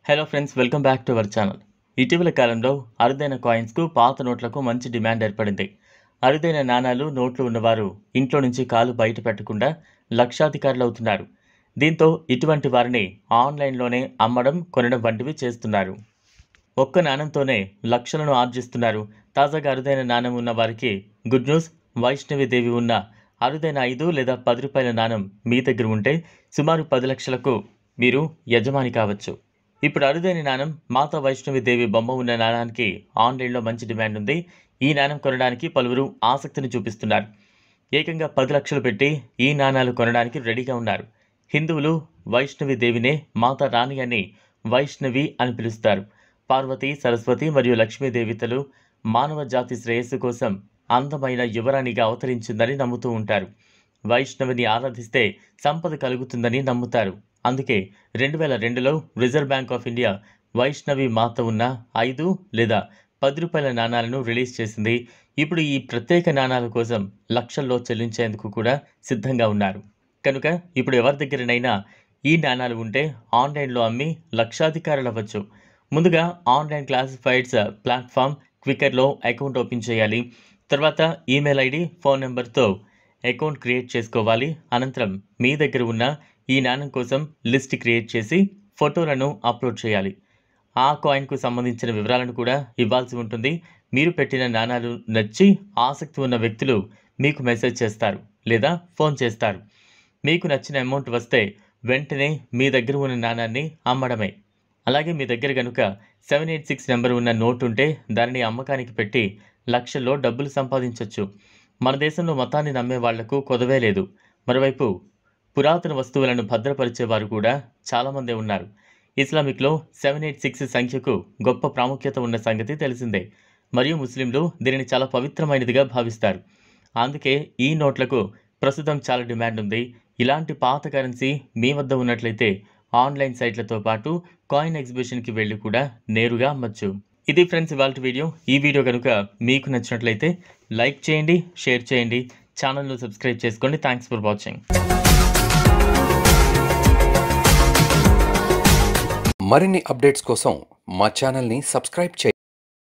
Hello friends, welcome back to our channel. ఇటీవల కాలంలో అరుదైన కాయిన్స్కు పాత నోట్లకు మంచి డిమాండ్ ఏర్పడింది. అరుదైన నాణాలు నోట్లు ఉన్నవారు ఇంట్లో నుంచి కాలు బయట పెట్టకుండా లక్షాధికారులు అవుతున్నారు. దీంతో ఇటువంటి వారిని ఆన్లైన్లోనే అమ్మడం, కొనడం వంటివి చేస్తున్నారు. ఒక్క నాణంతోనే లక్షలను ఆర్జిస్తున్నారు. తాజాగా అరుదైన నాణం ఉన్న వారికి గుడ్ న్యూస్. వైష్ణవి దేవి ఉన్న అరుదైన 5 లేదా 10 రూపాయల నాణం మీ దగ్గర ఉంటే సుమారు 10 లక్షలకు మీరు యజమాని కావచ్చు. ఇప్పుడు అరుదైన నాణం మాతా వైష్ణవి దేవి బొమ్మ ఉన్న నాణానికి ఆన్లైన్లో మంచి డిమాండ్ ఉంది. ఈ నాణం కొనడానికి పలువురు ఆసక్తిని చూపిస్తున్నారు. ఏకంగా 10 లక్షలు పెట్టి ఈ నాణాలు కొనడానికి రెడీగా ఉన్నారు. హిందువులు వైష్ణవి దేవినే మాతా రాణి అని, వైష్ణవి అని పిలుస్తారు. పార్వతి, సరస్వతి మరియు లక్ష్మీ దేవతలు మానవ జాతి శ్రేయస్సు కోసం అందమైన యువరాణిగా అవతరించిందని నమ్ముతూ ఉంటారు. వైష్ణవిని ఆరాధిస్తే సంపద కలుగుతుందని నమ్ముతారు. అందుకే 2002లో Reserve Bank of India Vaishnavi Mata ఉన్న 5 లేదా 10 రూపాయల నాణాలను రిలీజ్ చేసింది. ఇప్పుడు ఈ ప్రత్యేక నాణాల కోసం లక్షల్లో చెల్లించేందుకు కూడా సిద్ధంగా ఉన్నారు. కనుక ఇప్పుడు ఎవరి దగ్గరనైనా ఈ నాణాలు ఉంటే ఆన్లైన్లో అమ్మి లక్షాధికారులు అవ్వచ్చు. ముందుగా ఆన్లైన్ క్లాసిఫైడ్స్ ప్లాట్ఫామ్ క్వికర్లో అకౌంట్ ఓపెన్ చేయాలి. తర్వాత ఈమెయిల్ ఐడి, ఫోన్ నెంబర్తో అకౌంట్ క్రియేట్ చేసుకోవాలి. అనంతరం మీ దగ్గర ఉన్న ఈ నాణం కోసం లిస్ట్ క్రియేట్ చేసి ఫోటోలను అప్లోడ్ చేయాలి. ఆ కాయిన్కు సంబంధించిన వివరాలను కూడా ఇవ్వాల్సి ఉంటుంది. మీరు పెట్టిన నాణాలు నచ్చి ఆసక్తి ఉన్న వ్యక్తులు మీకు మెసేజ్ చేస్తారు లేదా ఫోన్ చేస్తారు. మీకు నచ్చిన అమౌంట్ వస్తే వెంటనే మీ దగ్గర ఉన్న నాణాన్ని అమ్మడమే. అలాగే మీ దగ్గర కనుక 786 నెంబర్ ఉన్న నోట్ ఉంటే దానిని అమ్మకానికి పెట్టి లక్షల్లో డబ్బులు సంపాదించవచ్చు. మన దేశంలో మతాన్ని నమ్మే వాళ్లకు కొదవే లేదు. మరోవైపు పురాతన వస్తువులను భద్రపరిచేవారు కూడా చాలామందే ఉన్నారు. ఇస్లామిక్లో 786 సంఖ్యకు గొప్ప ప్రాముఖ్యత ఉన్న సంగతి తెలిసిందే. మరియు ముస్లింలు దీనిని చాలా పవిత్రమైనదిగా భావిస్తారు. అందుకే ఈ నోట్లకు ప్రస్తుతం చాలా డిమాండ్ ఉంది. ఇలాంటి పాత కరెన్సీ మీ వద్ద ఉన్నట్లయితే ఆన్లైన్ సైట్లతో పాటు కాయిన్ ఎగ్జిబిషన్కి వెళ్ళి కూడా నేరుగా అమ్మచ్చు. ఇది ఫ్రెండ్స్ ఇవాల్టి వీడియో. ఈ వీడియో కనుక మీకు నచ్చినట్లయితే లైక్ చేయండి, షేర్ చేయండి, ఛానల్ను సబ్స్క్రైబ్ చేసుకోండి. Thanks for watching. మరిన్ని అప్డేట్స్ కోసం మా ఛానల్ని సబ్స్క్రైబ్ చేయండి.